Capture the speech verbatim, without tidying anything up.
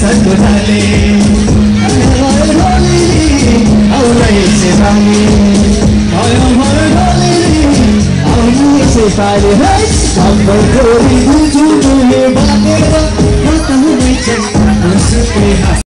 सको ढाले आउनै से पानी भयो भयो ढाले आउनै से पानी है कम्बर गोरी जुजुले बाटेर कता हुँदैछ